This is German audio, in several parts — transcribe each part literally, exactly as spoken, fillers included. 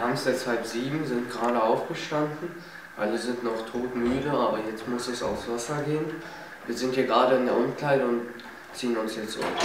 haben es jetzt halb sieben, sind gerade aufgestanden. Alle sind noch todmüde, aber jetzt muss es aufs Wasser gehen. Wir sind hier gerade in der Umkleide und ziehen uns jetzt um.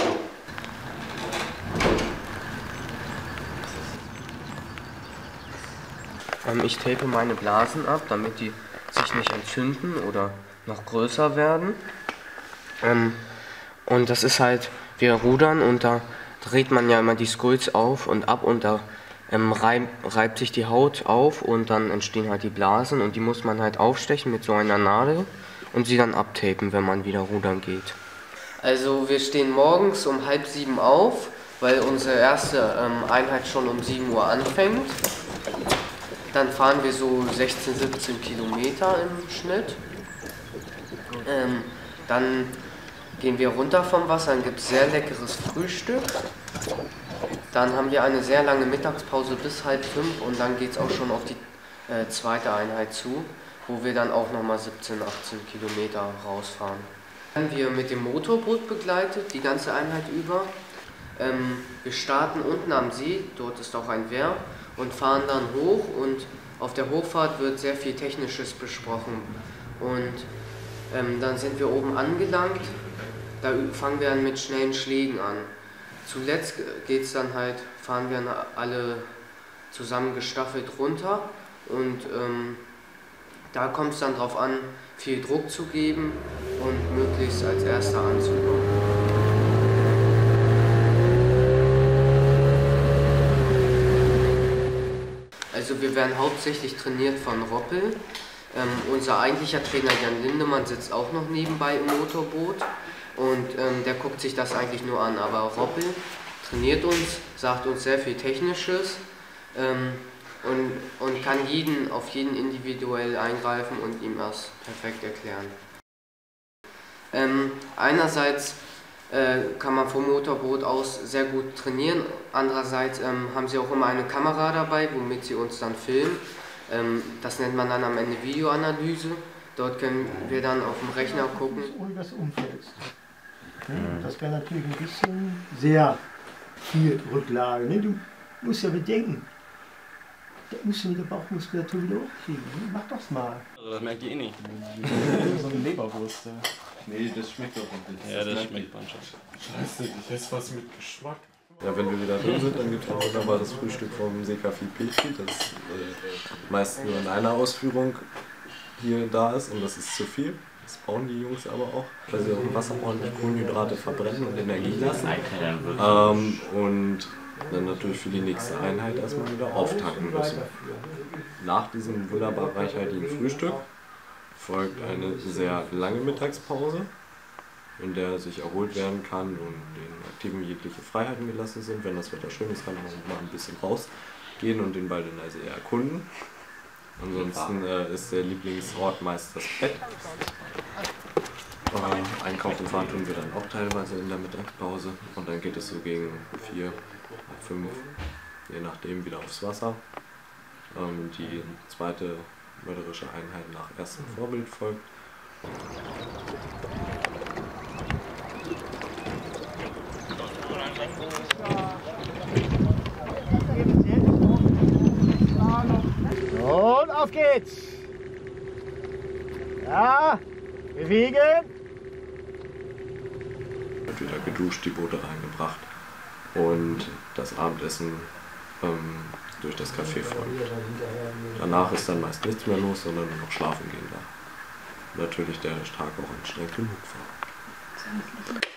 Ähm, ich tape meine Blasen ab, damit die sich nicht entzünden oder noch größer werden. Ähm, und das ist halt, wir rudern und da dreht man ja immer die Skulls auf und ab und da ähm, reib, reibt sich die Haut auf und dann entstehen halt die Blasen und die muss man halt aufstechen mit so einer Nadel und sie dann abtapen, wenn man wieder rudern geht. Also wir stehen morgens um halb sieben auf, weil unsere erste ähm, Einheit schon um sieben Uhr anfängt. Dann fahren wir so sechzehn, siebzehn Kilometer im Schnitt. Ähm, dann gehen wir runter vom Wasser, dann gibt es sehr leckeres Frühstück. Dann haben wir eine sehr lange Mittagspause bis halb fünf und dann geht es auch schon auf die äh, zweite Einheit zu, wo wir dann auch nochmal siebzehn, achtzehn Kilometer rausfahren. Dann werden wir mit dem Motorboot begleitet, die ganze Einheit über. Ähm, wir starten unten am See, dort ist auch ein Wehr, und fahren dann hoch und auf der Hochfahrt wird sehr viel Technisches besprochen. Und ähm, dann sind wir oben angelangt, da fangen wir dann mit schnellen Schlägen an. Zuletzt geht's dann halt, fahren wir alle zusammen gestaffelt runter und ähm, da kommt es dann darauf an, viel Druck zu geben und möglichst als Erster anzukommen. Also wir werden hauptsächlich trainiert von Roppel. Ähm, unser eigentlicher Trainer Jan Lindemann sitzt auch noch nebenbei im Motorboot und ähm, der guckt sich das eigentlich nur an. Aber Roppel trainiert uns, sagt uns sehr viel Technisches ähm, und, und kann jeden, auf jeden individuell eingreifen und ihm das perfekt erklären. Ähm, einerseits äh, kann man vom Motorboot aus sehr gut trainieren, andererseits ähm, haben sie auch immer eine Kamera dabei, womit sie uns dann filmen. Ähm, das nennt man dann am Ende Videoanalyse. Dort können wir dann auf dem Rechner gucken. Und das Umfeld. Das wäre natürlich ein bisschen sehr viel Rücklage. Ne? Du musst ja bedenken, da musst du mit der Bauchmuskulatur wieder hochkriegen. Ne? Mach das mal. Also das merkt ihr eh nicht. So eine Leberwurst. Ja. Nee, das schmeckt doch nicht. Ja, das, das schmeckt man schon. Scheiße, ich esse was mit Geschmack. Ja, wenn wir wieder drin sind, dann gibt es auch wunderbar das Frühstück vom Seekaffee Petri, das äh, meist nur in einer Ausführung hier da ist und das ist zu viel. Das bauen die Jungs aber auch, weil sie auch im Wasser ordentlich Kohlenhydrate verbrennen und Energie lassen. Ähm, und dann natürlich für die nächste Einheit erstmal wieder auftanken müssen. Nach diesem wunderbar reichhaltigen Frühstück folgt eine sehr lange Mittagspause, in der sich erholt werden kann und den Aktiven jegliche Freiheiten gelassen sind. Wenn das Wetter schön ist, kann man mal ein bisschen rausgehen und den Wald in der See erkunden. Ansonsten äh, ist der Lieblingsort meist das Bett. Äh, einkaufen fahren tun wir dann auch teilweise in der Mittagspause und dann geht es so gegen vier, fünf, je nachdem wieder aufs Wasser. Ähm, die zweite mörderische Einheit nach erstem Vorbild folgt. Und auf geht's! Ja, bewegen! Wird wieder geduscht, die Boote reingebracht und das Abendessen ähm, durch das Café folgt. Danach ist dann meist nichts mehr los, sondern nur noch schlafen gehen da. Natürlich der Tag auch anstrengend genug war.